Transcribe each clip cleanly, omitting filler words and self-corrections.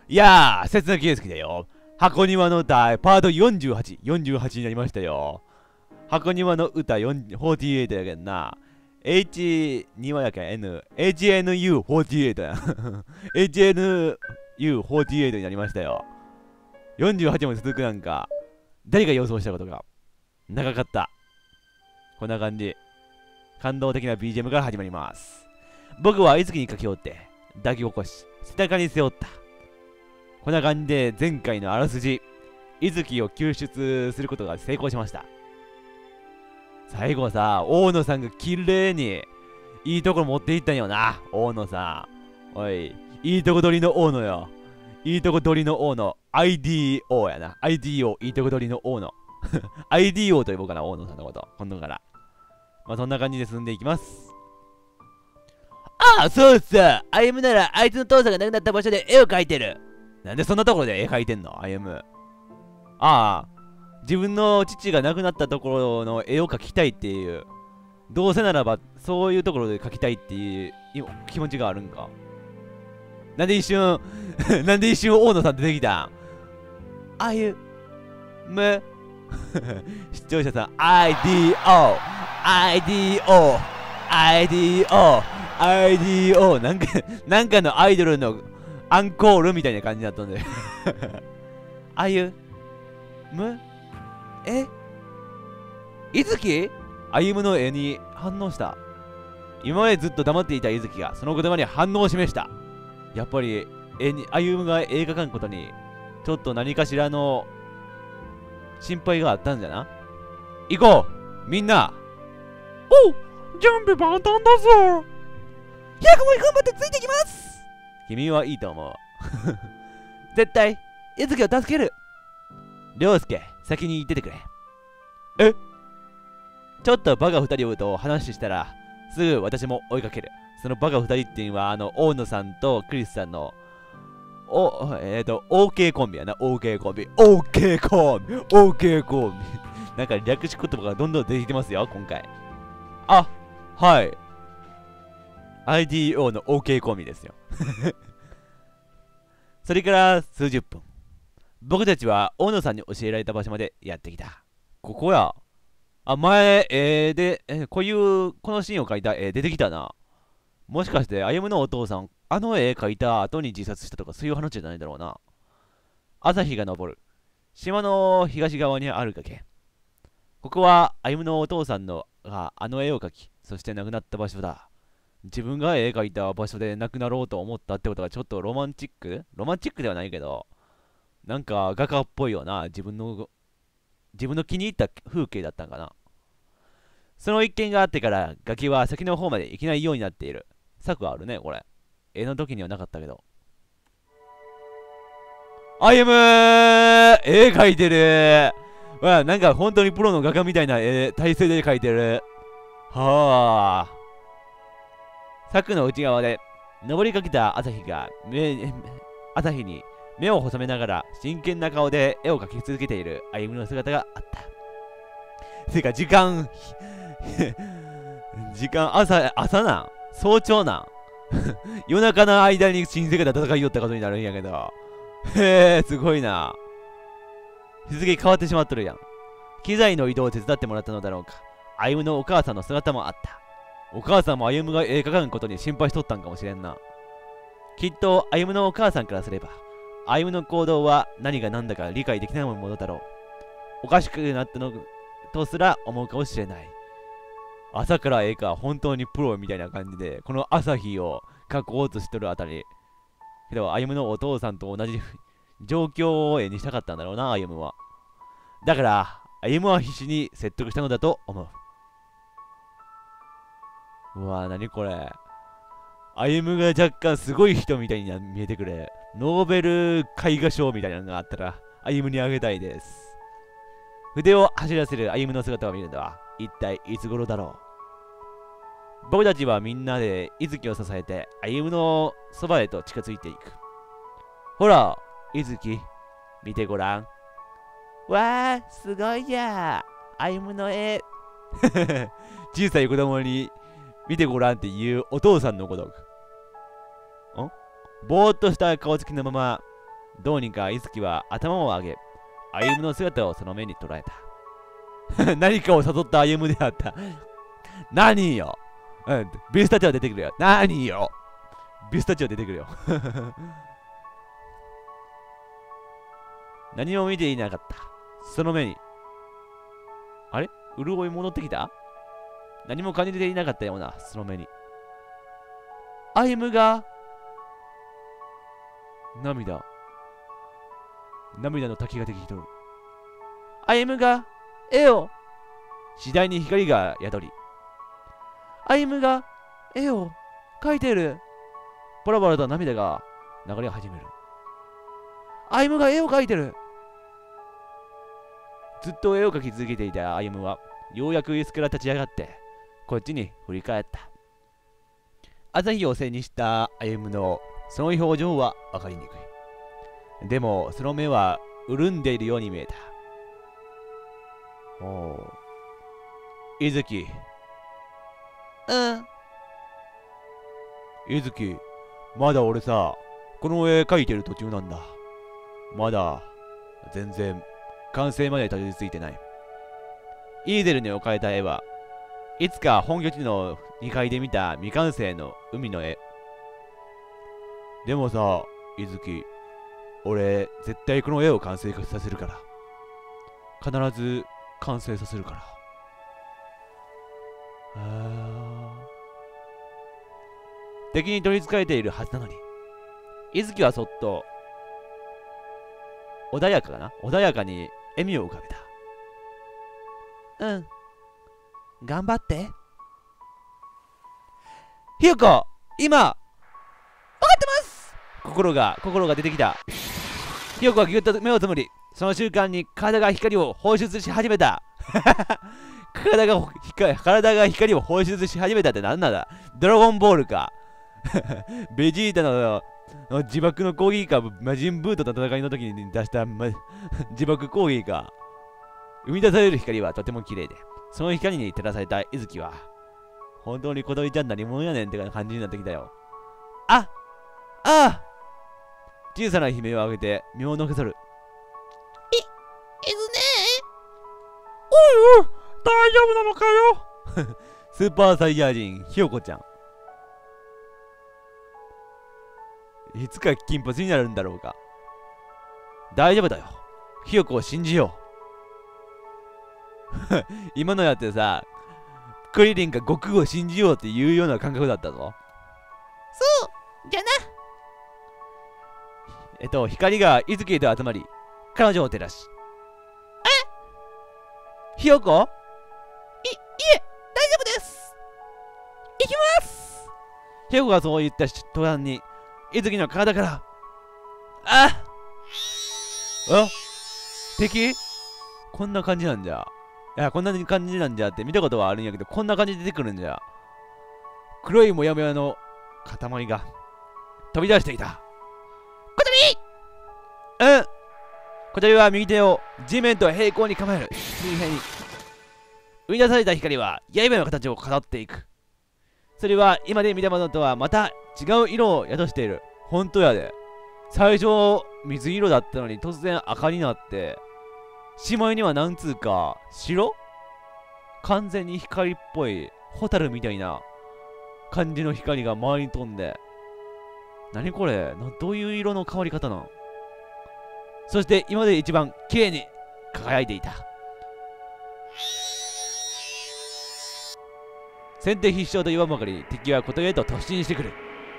いやー、切な圭介だよ。箱庭の歌、パート48、48になりましたよ。箱庭の歌48やけんな。H2 やけん N、HNU48 や。HNU48 になりましたよ。48も続くなんか、誰が予想したことか。長かった。こんな感じ。感動的な BGM から始まります。僕は樹に駆け寄って、抱き起こし、背中に背負った。こんな感じで前回のあらすじ、樹を救出することが成功しました。最後さ、大野さんが綺麗にいいところ持っていったんよな、大野さん。おい、いいとこ取りの大野よ。いいとこ取りの大野。IDO やな。IDO、いいとこ取りの大野。IDO と呼ぼうかな、大野さんのこと。今度から。まあ、そんな感じで進んでいきます。ああ、そうさ。歩夢なら、あいつの父さんが亡くなった場所で絵を描いてる。なんでそんなところで絵描いてんの、歩夢。ああ、自分の父が亡くなったところの絵を描きたいっていう。どうせならば、そういうところで描きたいっていう気持ちがあるんか。なんで一瞬なんで一瞬大野さん出てきたん。あゆむ視聴者さん IDO IDO IDO IDO なんかのアイドルのアンコールみたいな感じになったんであゆむいずきあゆむの絵に反応した。今までずっと黙っていたいずきがその言葉に反応を示した。やっぱりあゆむが映画館ことにちょっと何かしらの心配があったんじゃな。行こうみんな。おう準備万端だぞ。ひやくも頑張ってついてきます。君はいいと思う絶対いずきを助ける。りょうすけ先に行っててくれ。え、ちょっとバカ二人と話したらすぐ私も追いかける。そのバカ二人っていうのは大野さんとクリスさんのOK コンビやな。OK コンビ OK コンビ OK コンビなんか略し言葉がどんどん出てきてますよ今回。あ、はい IDO の OK コンビですよそれから数十分、僕たちは大野さんに教えられた場所までやってきた。ここや。あ、前、で、このシーンを描いた絵出てきたな。もしかして、歩夢のお父さん、あの絵描いた後に自殺したとかそういう話じゃないだろうな。朝日が昇る。島の東側にある崖。ここは歩夢のお父さんがあの絵を描き、そして亡くなった場所だ。自分が絵描いた場所で亡くなろうと思ったってことがちょっとロマンチックではないけど、なんか画家っぽいよな。自分の気に入った風景だったんかな。その一件があってから崖は先の方まで行けないようになっている。策はあるね、これ。絵の時にはなかったけど。絵描いてる。わあ、なんか本当にプロの画家みたいな体勢で描いてる。はあ。柵の内側で登りかけた朝日に目を細めながら真剣な顔で絵を描き続けている歩夢の姿があった。てか時間朝なん早朝なん夜中の間に新世界で戦いよったことになるんやけど。へえ、すごいな。日付変わってしまっとるやん。機材の移動を手伝ってもらったのだろうか。歩夢のお母さんの姿もあった。お母さんも歩夢が絵描かんことに心配しとったんかもしれんな。きっと歩夢のお母さんからすれば、歩夢の行動は何が何だか理解できないものだろう。おかしくなったのとすら思うかもしれない。朝から絵か本当にプロみたいな感じで、この朝日を描こうとしとるあたり。けど、歩夢のお父さんと同じ状況を絵にしたかったんだろうな、歩夢は。だから、歩夢は必死に説得したのだと思う。うわぁ、なにこれ。歩夢が若干すごい人みたいに見えてくれ。ノーベル絵画賞みたいなのがあったら、歩夢にあげたいです。筆を走らせる歩夢の姿を見るのは、一体いつ頃だろう。僕たちはみんなでいずきを支えて、歩夢のそばへと近づいていく。ほら、いずき、見てごらん。わあ、すごいや。歩夢の絵。小さい子供に見てごらんっていうお父さんのごとく。ぼーっとした顔つきのまま、 どうにかいつきは頭を上げ、歩夢の姿をその目に捉えた。何かを誘った歩夢であった。何よ、ビスタチオ出てくるよ。何よ、ビスタチオ出てくるよ。何も見ていなかった。その目に。あれ、潤い戻ってきた？何も感じていなかったような、その目に。歩夢が、涙の滝ができとる。歩夢が、絵を、次第に光が宿り。歩夢が、絵を、描いてる。パラパラと涙が流れ始める。歩夢が絵を描いてる。ずっと絵を描き続けていた歩夢は、ようやく椅子から立ち上がって、こっちに振り返った。朝日を背にした歩夢のその表情は分かりにくい。でも、その目は潤んでいるように見えた。おお。いずき。いずき、まだ俺さ、この絵描いてる途中なんだ。まだ、全然、完成までたどり着いてない。イーゼルに置かれた絵は、いつか本拠地の2階で見た未完成の海の絵。でもさ、いずき、俺、絶対この絵を完成させるから。必ず完成させるから。敵に取り憑かれているはずなのに。いずきはそっと、穏やかに笑みを浮かべた。頑張って。ひよこ、今、わかってます。心が出てきた。ひよこはぎゅっと目をつむり、その瞬間に体が光を放出し始めた。体が光を放出し始めたって何なんだ。ドラゴンボールか。ベジータの自爆の攻撃か、魔人ブーとの戦いの時に出した、自爆攻撃か。生み出される光はとても綺麗で、その光に照らされたいずきは、本当に小鳥ちゃん何者やねんって感じになってきたよ。小さな悲鳴を上げて身をのけそる。 いずねおい、大丈夫なのかよ。スーパーサイヤ人ひよこちゃん。いつか金髪になるんだろうか。大丈夫だよ。ひよこを信じよう。今のやってさ、クリリンが悟空を信じようっていうような感覚だったぞ。 そうじゃな。 光がいずきへと集まり、彼女を照らし。ひよこ？ いえ、大丈夫です。行きます。 ひよこがそう言った途端に、いずきの体から、敵？こんな感じなんじゃ。いや、こんな感じなんじゃって見たことはあるんやけど、こんな感じで出てくるんじゃ。黒いモヤモヤの塊が飛び出していた。 小鳥！ 小鳥は右手を地面と平行に構える。水平に。生み出された光は刃の形を飾っていく。それは今で見たものとはまた違う色を宿している。本当やで。最初水色だったのに突然赤になって、しまいにはなんつうか白？完全に光っぽいホタルみたいな感じの光が周りに飛んで、何これ？どういう色の変わり方なん？そして今まで一番綺麗に輝いていた。先手必勝と言わんばかりに敵は小鳥へと突進してくる。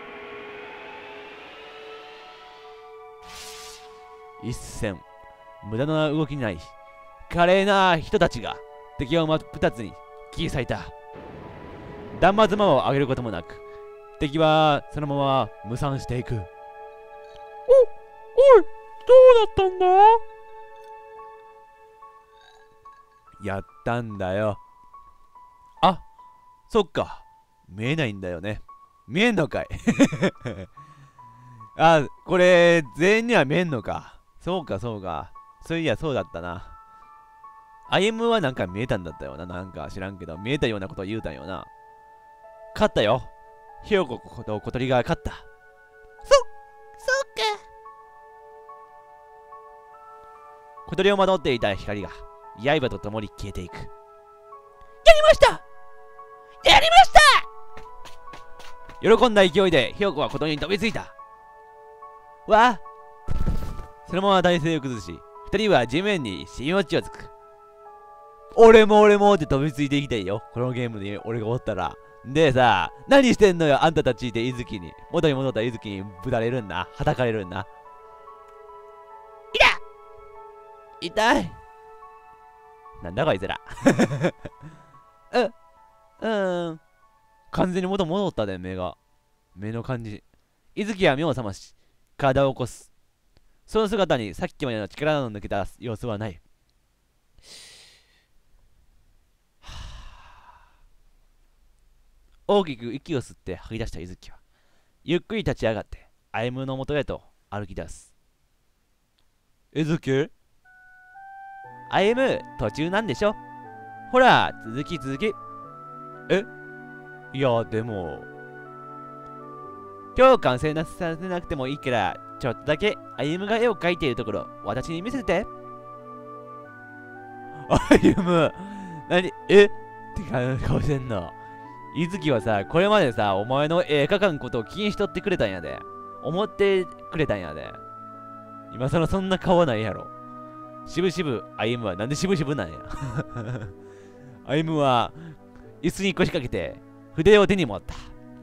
一戦無駄な動きにない華麗な人たちが敵を真っ二つに切り裂いた。断末魔を上げることもなく敵はそのまま無惨していく。おい、どうだったんだ？やったんだよ。そっか。見えないんだよね。見えんのかい。これ、全員には見えんのか。そうか。そういや、そうだったな。歩夢はなんか見えたんだったよな。なんか知らんけど、見えたようなことを言うたんよな。勝ったよ。ひよこと小鳥が勝った。 そうか。 小鳥をまとっていた光が刃とともに消えていく。 やりました、やりました。 喜んだ勢いでひよこは小鳥に飛びついた。わあ、そのまま体勢を崩し、二人は地面に尻餅をつく。俺もって飛びついていきたいよ、このゲームに俺がおったら。でさ、何してんのよあんたたちって伊豆に、元に戻った伊豆にぶたれるんな、はたかれるんな。痛い。なんだこいつら。完全に戻ったで、目の感じ。伊豆は目を覚まし、体を起こす。その姿にさっきまでの力の抜けた様子はない。大きく息を吸って吐き出した伊豆は、ゆっくり立ち上がって、歩夢の元へと歩き出す。伊豆歩夢、途中なんでしょ。ほら、続き。いや、でも。今日完成させなくてもいいから、ちょっとだけ歩夢が絵を描いているところ、私に見せて。歩夢、って顔してんの。伊豆はさ、これまでさ、お前の絵描かんことを気にしとってくれたんやで。思ってくれたんやで。今更そんな顔はないやろ。しぶしぶ、歩夢はなんでしぶしぶなんや。歩夢は、椅子に腰掛けて、筆を手に持った。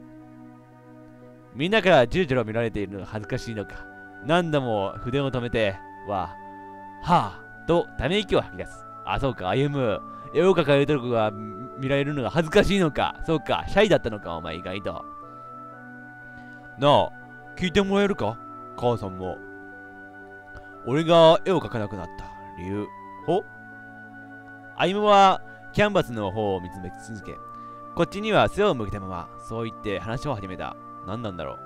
みんなからじろじろ見られているのが恥ずかしいのか、何度も筆を止めてはぁとため息を吐き出す。あ、そうか、歩夢、絵を描かれるとこが見られるのが恥ずかしいのか。そうか、シャイだったのか、お前意外と。なあ、聞いてもらえるか、母さんも。俺が絵を描かなくなった理由。歩夢はキャンバスの方を見つめ続け、こっちには背を向けたまま、そう言って話を始めた。何なんだろ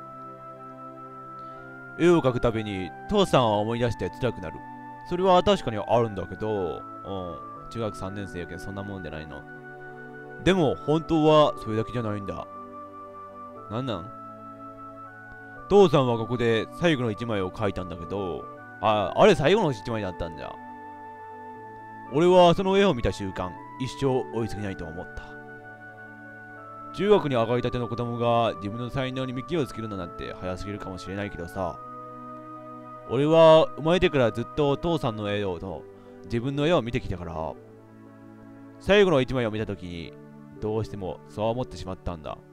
う。絵を描くたびに父さんを思い出して辛くなる。それは確かにあるんだけど、中学3年生やけどそんなもんじゃないの。でも本当はそれだけじゃないんだ。なん父さんはここで最後の一枚を描いたんだけど、あれ最後の一枚だったんだ。俺はその絵を見た瞬間、一生追いつけないと思った。中学に上がりたての子供が自分の才能に幹をつけるのなんて早すぎるかもしれないけどさ。俺は生まれてからずっと父さんの絵をと自分の絵を見てきたから、最後の一枚を見たときにどうしてもそう思ってしまったんだ。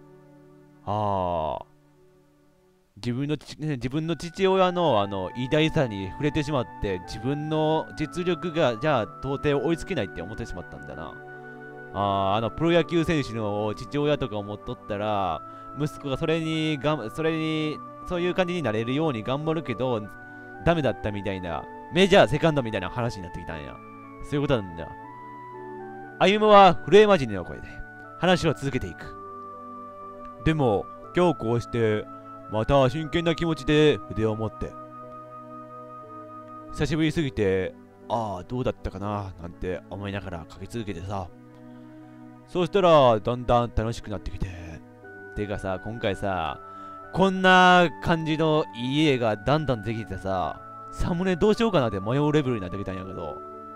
自分の父親の偉大さに触れてしまって、自分の実力がじゃあ到底追いつけないって思ってしまったんだな。プロ野球選手の父親とか思っとったら、息子がそういう感じになれるように頑張るけど、ダメだったみたいな、メジャーセカンドみたいな話になってきたんや。そういうことなんだ。歩夢は震えまじりの声で話を続けていく。でも、今日こうして、また真剣な気持ちで筆を持って、久しぶりすぎて、どうだったかななんて思いながら書き続けてさ。そうしたら、だんだん楽しくなってきて。てかさ、今回さ、こんな感じのいい絵がだんだんできてさ、サムネどうしようかなって迷うレベルになってきたんやけど。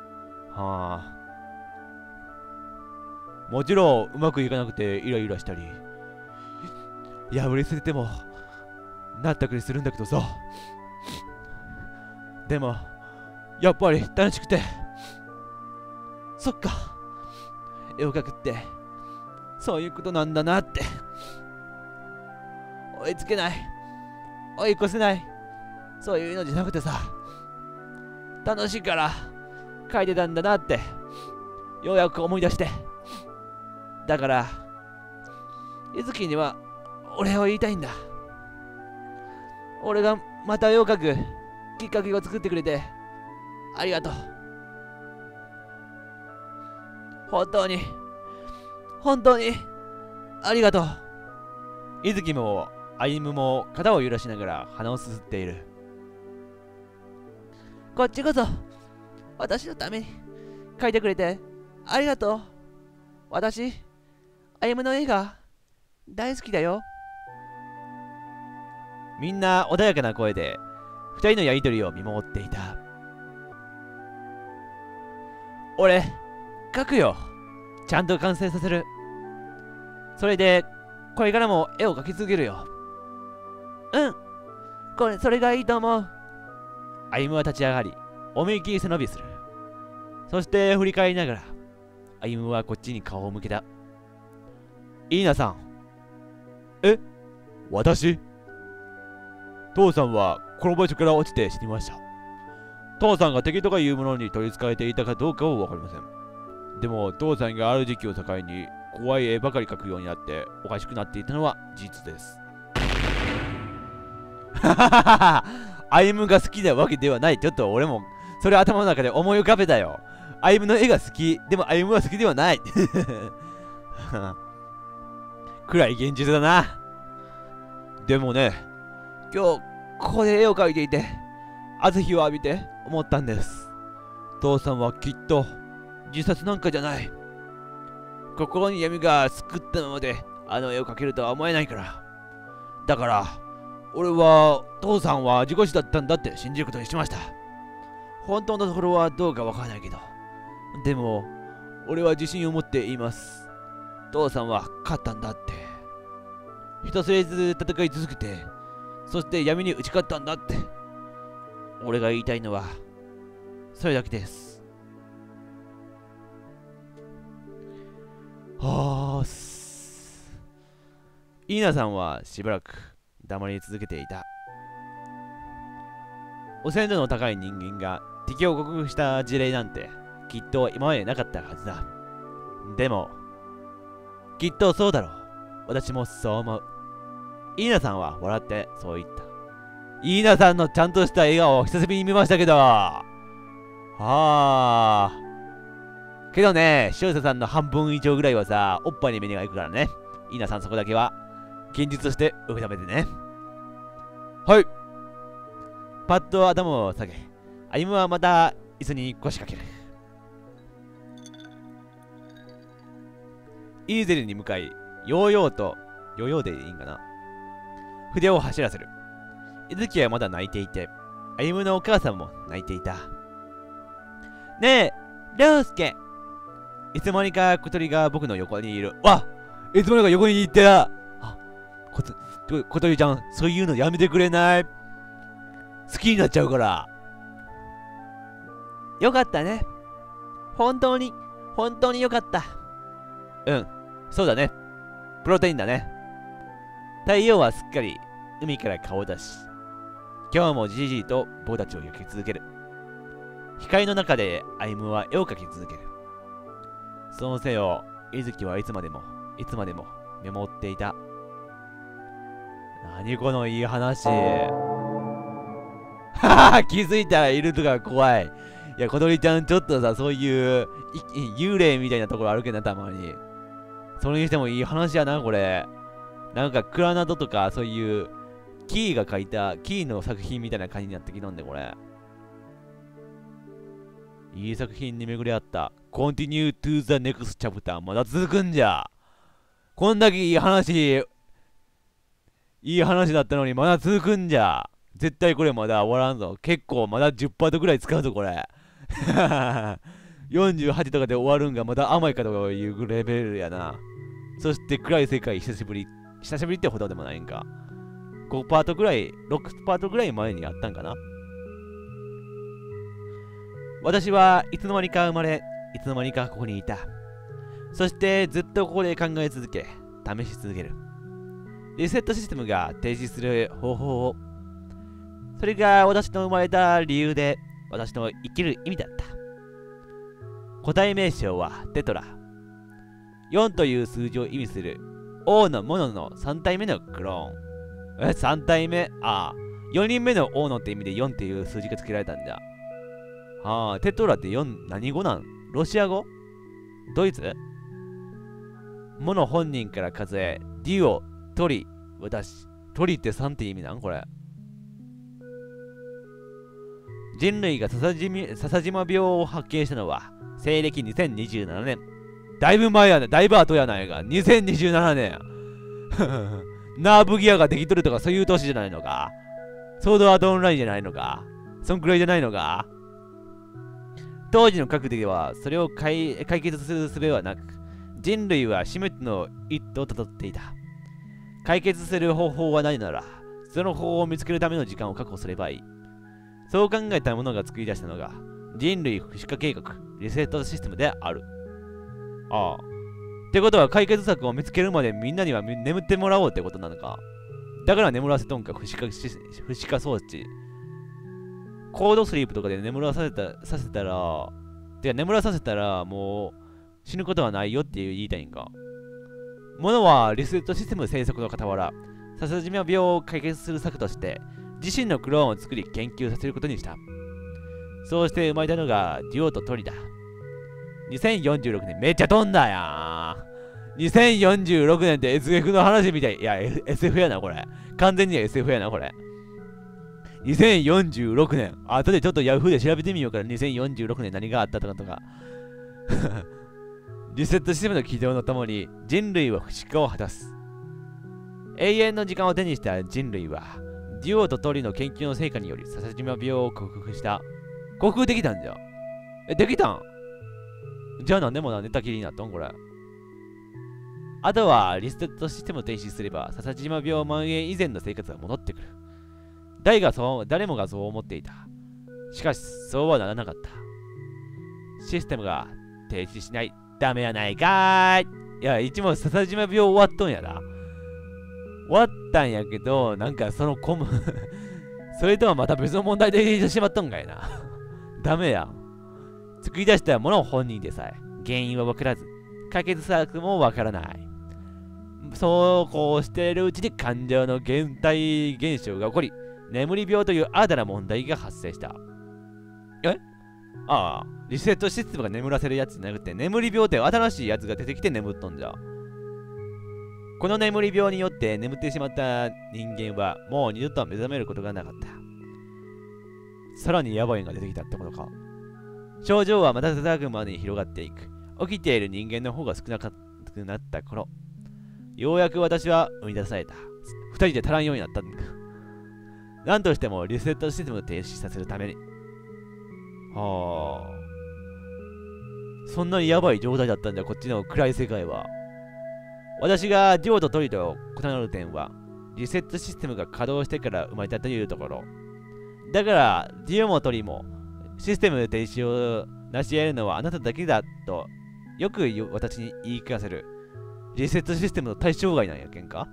もちろん、うまくいかなくてイライラしたり、破り捨てても、なったくりするんだけどさ。でも、やっぱり楽しくて。そっか。絵を描くってそういうことなんだなって。追いつけない、追い越せない、そういうのじゃなくてさ、楽しいから描いてたんだなってようやく思い出して。だからゆずきにはお礼を言いたいんだ。俺がまた絵を描くきっかけを作ってくれてありがとう。本当にありがとう。伊豆も歩夢も肩を揺らしながら鼻をすすっている。こっちこそ私のために描いてくれてありがとう。私歩夢の絵が大好きだよ。みんな穏やかな声で二人のやりとりを見守っていた。 俺、描くよ。ちゃんと完成させる。それで、これからも絵を描き続けるよ。 うん。それがいいと思う。 歩夢は立ち上がり、思いっきり背伸びする。そして振り返りながら、歩夢はこっちに顔を向けた。イーナさん。え？私？父さんはこの場所から落ちて死にました。父さんが敵とかいうものに取り憑かれていたかどうかはわかりません。でも父さんがある時期を境に怖い絵ばかり描くようになっておかしくなっていたのは事実です。歩夢が好きなわけではない。ちょっと俺もそれ頭の中で思い浮かべたよ。歩夢の絵が好き。でも歩夢は好きではない。暗い現実だな。でもね、今日ここで絵を描いていて朝日を浴びて思ったんです。父さんはきっと自殺なんかじゃない。心に闇が救ったままであの絵を描けるとは思えないから。だから俺は父さんは事故死だったんだって信じることにしました。本当のところはどうかわからないけど、でも俺は自信を持って言います。父さんは勝ったんだって。人知れず戦い続けて、そして闇に打ち勝ったんだって。俺が言いたいのはそれだけです。イーナさんはしばらく黙り続けていた。汚染度の高い人間が敵を克服した事例なんてきっと今までなかったはずだ。でもきっとそうだろう。私もそう思う。イーナさんは笑ってそう言った。イーナさんのちゃんとした笑顔を久しぶりに見ましたけど、けどね、塩瀬さんの半分以上ぐらいはさ、おっぱいに目がいくからね。イーナさんそこだけは現実として受け止めてね。はい。パッと頭を下げ、歩夢はまた椅子に腰掛ける。イーゼルに向かい、ヨーでいいんかな、筆を走らせる。伊月はまだ泣いていて、歩夢のお母さんも泣いていた。 ねえ、涼介。 いつの間にか小鳥が僕の横にいる。わっ、いつの間にか横にいた。小鳥ちゃん、そういうのやめてくれない？好きになっちゃうから。 よかったね。本当によかった。 うん、そうだね。プロテインだね。太陽はすっかり海から顔を出し、今日もじじいと僕たちを焼き続ける。光の中で歩夢は絵を描き続ける。その背を伊月はいつまでも見守っていた。何このいい話。気づいたらいるとか怖い。いや、小鳥ちゃんちょっとさ、そういう幽霊みたいなところあるけどな、たまに。それにしてもいい話やな、これ。なんかクラナドとかそういうキーが書いたキーの作品みたいな感じになってきたんで、これ。いい作品に巡り合った。Continue to the next chapter。まだ続くんじゃ。こんだけいい話だったのにまだ続くんじゃ。絶対これまだ終わらんぞ。結構まだ10パートぐらい使うぞ、これ。48とかで終わるんがまだ甘いかとかいうレベルやな。そして暗い世界久しぶりってほどでもないんか。5パートぐらい、6パートぐらい前にやったんかな。私はいつの間にか生まれ、いつの間にかここにいた。そしてずっとここで考え続け、試し続ける。リセットシステムが提示する方法を。それが私の生まれた理由で、私の生きる意味だった。個体名称はテトラ。4という数字を意味する王のモノの3体目のクローン。3体目、4人目の王のって意味で4っていう数字が付けられたんだ。テトラって4、何語なん？ロシア語？ドイツ？モノ本人から数え、デュオ、トリ、私。トリって3って意味なん？これ。人類が笹島病を発見したのは西暦2027年。だいぶ前やね。だいぶ後やないか。2027年。ナーブギアができとるとかそういう年じゃないのか。ソードアートオンラインじゃないのか。そんくらいじゃないのか。 当時の各地ではそれを解決する術はなく、人類は死滅の一途をたどっていた。解決する方法は何なら、その方法を見つけるための時間を確保すればいい。そう考えた者が作り出したのが人類不死化計画、リセットシステムである。ああ。ってことは解決策を見つけるまでみんなには眠ってもらおうってことなのか。だから眠らせとんか、不死化装置。コードスリープとかで眠らさせたら、眠らさせたらもう死ぬことはないよって言いたいんか。物はリセットシステム生息の傍ら、笹島病を解決する策として、自身のクローンを作り研究させることにした。そうして生まれたのがデュオとトリだ。2046年めっちゃ飛んだやん。2046年って SF の話みたい。いや、SF やな、これ。完全に SF やな、これ。2046年。後でちょっと Yahoo で調べてみようから、2046年何があったとか。リセットシステムの起動のともに人類は不死化を果たす。永遠の時間を手にした人類は、デュオとトリの研究の成果により笹島病を克服した。克服できたんじゃ。できたんじゃあなんでも寝たきりになったんこれ。あとはリセットシステムを停止すれば笹島病蔓延以前の生活が戻ってくる。誰もがそう思っていた。しかしそうはならなかった。システムが停止しない。ダメやないかーい。いや、一問笹島病終わっとんやな。終わったんやけど、なんかそのそれとはまた別の問題で出てしまったんかいな。ダメや。作り出したもの本人でさえ原因は分からず、解決策も分からない。そうこうしているうちに感情の減退現象が起こり、眠り病という新たな問題が発生した。ああ、リセットシステムが眠らせるやつじゃなくて、眠り病って新しいやつが出てきて眠っとんじゃ。この眠り病によって眠ってしまった人間はもう二度と目覚めることがなかった。さらにヤバいが出てきたってことか。症状は瞬く間に広がっていく。起きている人間の方が少なくなった頃、ようやく私は生み出された。二人で足らんようになったんだ。何としてもリセットシステムを停止させるために。はあ。そんなにヤバい状態だったんだ、こっちの暗い世界は。私がデュオとトリと異なる点は、リセットシステムが稼働してから生まれたというところ。だから、デュオもトリも、システム停止を成し得るのはあなただけだと、よく私に言い聞かせる。リセットシステムの対象外なんやけんか。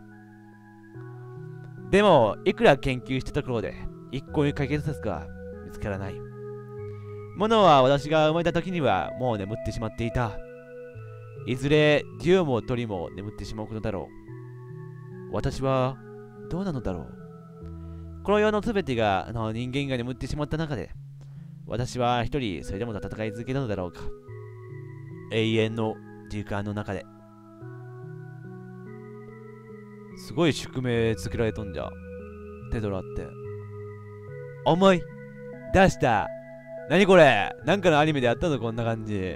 でも、いくら研究したところで、一向に解決策が見つからない。ものは私が生まれた時にはもう眠ってしまっていた。いずれデュオもトリも眠ってしまうことだろう。私はどうなのだろう。この世のすべてが人間が眠ってしまった中で、私は一人それでも戦い続けるのだろうか。永遠の時間の中で。すごい宿命作られとんじゃ。テドラって。思い出した。何これ、なんかのアニメでやったぞ、こんな感じ。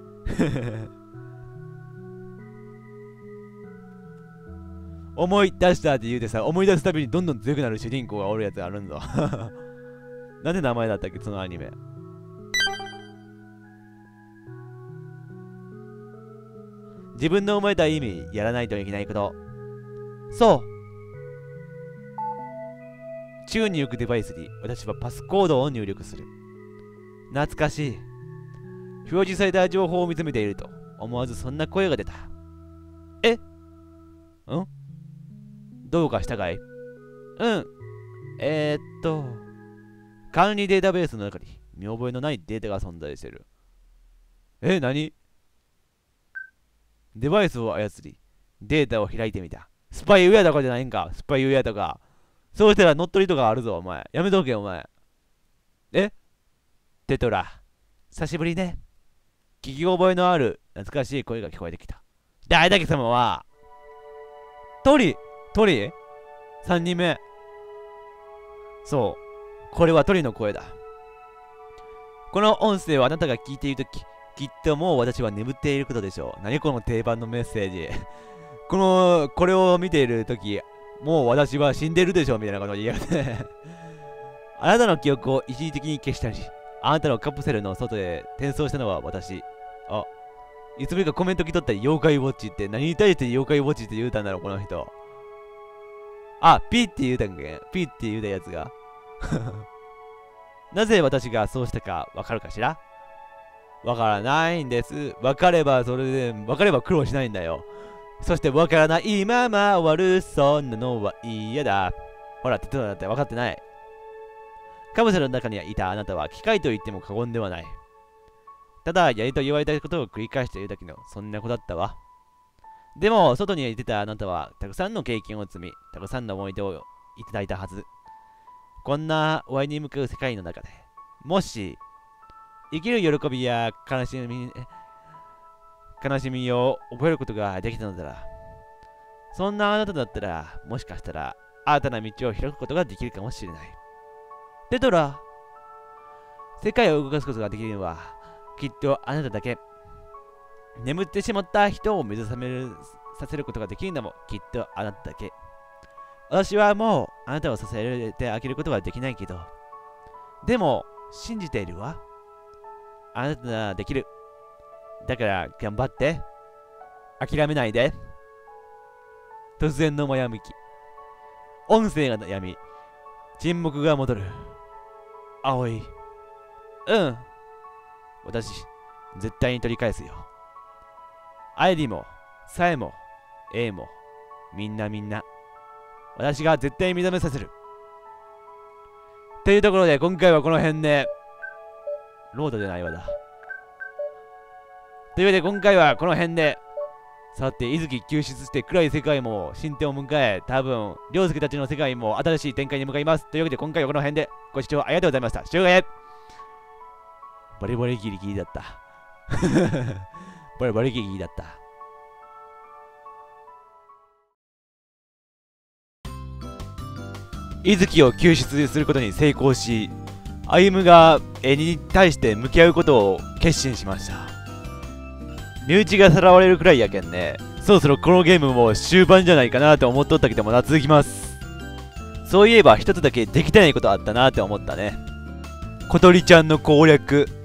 思い出したって言うてさ、思い出すたびにどんどん強くなる主人公がおるやつあるんぞ。なんで名前だったっけ、そのアニメ。自分の思えた意味、やらないといけないこと。そう。宙に浮くデバイスに私はパスコードを入力する。懐かしい。表示された情報を見つめていると思わずそんな声が出た。どうかしたかい？管理データベースの中に見覚えのないデータが存在している。何？デバイスを操り、データを開いてみた。スパイウェアとかじゃないんか？スパイウェアとか。そうしたら乗っ取りとかあるぞ、お前。やめとけ、お前。テトラ。久しぶりね。聞き覚えのある懐かしい声が聞こえてきた。誰だっけ様は。トリ ?3 人目。そう。これはトリの声だ。この音声をあなたが聞いているとき、きっともう私は眠っていることでしょう。何この定番のメッセージ。これを見ているとき、もう私は死んでるでしょみたいなことを言いやがって。あなたの記憶を一時的に消したり、 あなたのカプセルの外へ転送したのは私。あ、いつぶりかコメント来とったり、妖怪ウォッチって何に対して妖怪ウォッチって言うたんだろう、この人。あ、ピーって言うたんかい。ピーって言うたやつが。なぜ私がそうしたかわかるかしら？わからないんです。わかれば苦労しないんだよ。そしてわからないまま終わる。そんなのは嫌だ。ほら、手伝うだって分かってない。カプセルの中にいたあなたは機械と言っても過言ではない。ただ、やりと言われたことを繰り返しているだけの、そんな子だったわ。でも、外に出たあなたは、たくさんの経験を積み、たくさんの思い出をいただいたはず。こんな終わりに向かう世界の中で、もし、生きる喜びや悲しみを覚えることができたのなら、そんなあなただったら、もしかしたら、新たな道を開くことができるかもしれない。テトラ、世界を動かすことができるのは、きっとあなただけ。眠ってしまった人を目覚めさせることができるのも、きっとあなただけ。私はもうあなたを支えてあげることはできないけど、でも信じているわ。あなたならできる。だから頑張って。諦めないで。突然の前向き。音声がやみ、沈黙が戻る。葵。うん。私、絶対に取り返すよ。アイリも、サエも、エイも、みんな。私が絶対に目覚めさせる。というところで、今回はこの辺で、ロードじゃないわだ。というわけで、今回はこの辺で、さて、伊豆救出して暗い世界も進展を迎え、多分、凌介たちの世界も新しい展開に向かいます。というわけで、今回はこの辺でご視聴ありがとうございました。視聴がボリボリギリギリだった。ボリボリギリギリだった。伊豆を救出することに成功し、歩夢が絵に対して向き合うことを決心しました。身内がさらわれるくらいやけんね、そろそろこのゲームも終盤じゃないかなと思っとったけどまだ続きます。そういえば一つだけできてないことあったなって思ったね。小鳥ちゃんの攻略。